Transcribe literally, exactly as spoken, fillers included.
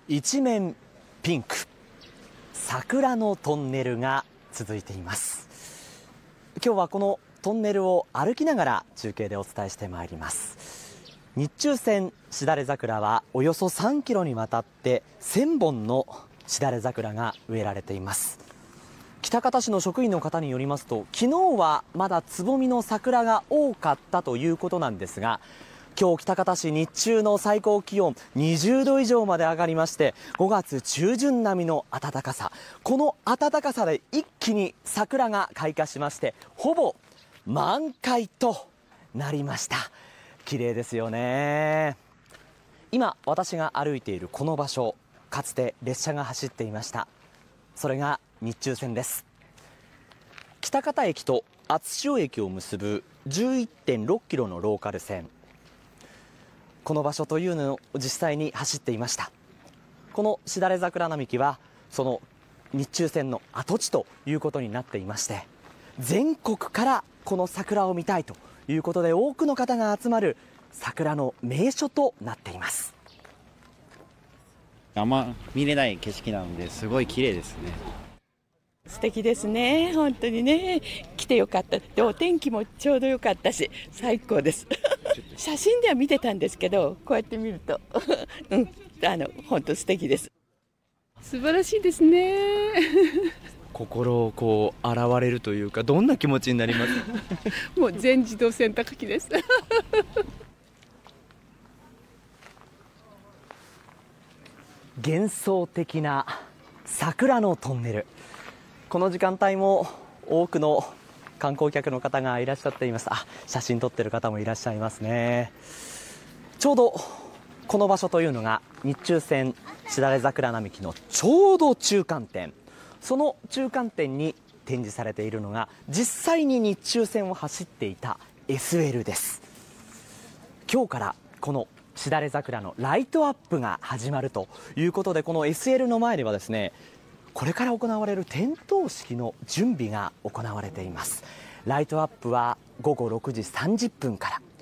一面ピンク、桜のトンネルが続いています。今日はこのトンネルを歩きながら中継でお伝えしてまいります。日中線しだれ桜はおよそさんキロにわたってせんぼんのしだれ桜が植えられています。喜多方市の職員の方によりますと、昨日はまだつぼみの桜が多かったということなんですが、今日喜多方市日中の最高気温にじゅうど以上まで上がりまして、ごがつ中旬並みの暖かさ、この暖かさで一気に桜が開花しまして、ほぼ満開となりました。綺麗ですよね。今私が歩いているこの場所、かつて列車が走っていました。それが日中線です。喜多方駅と厚塩駅を結ぶ じゅういってんろっキロのローカル線、この場所というのを実際に走っていました。このしだれ桜並木はその日中線の跡地ということになっていまして、全国からこの桜を見たいということで多くの方が集まる桜の名所となっています。 あんま見れない景色なのですごい綺麗ですね。 素敵ですね。本当にね、来てよかった。で、お天気もちょうどよかったし、最高です写真では見てたんですけど、こうやって見るとうん、あの本当素敵です。 素晴らしいですね心をこう洗われるというか、どんな気持ちになりますもう全自動洗濯機です幻想的な桜のトンネル、この時間帯も多くの観光客の方がいらっしゃっています。あ、写真撮ってる方もいらっしゃいますね。ちょうどこの場所というのが日中線しだれ桜並木のちょうど中間点、その中間点に展示されているのが実際に日中線を走っていた エスエル です。今日からこのしだれ桜のライトアップが始まるということで、この エスエル の前ではですね、これから行われる点灯式の準備が行われています。ライトアップはごごろくじさんじゅっぷんから。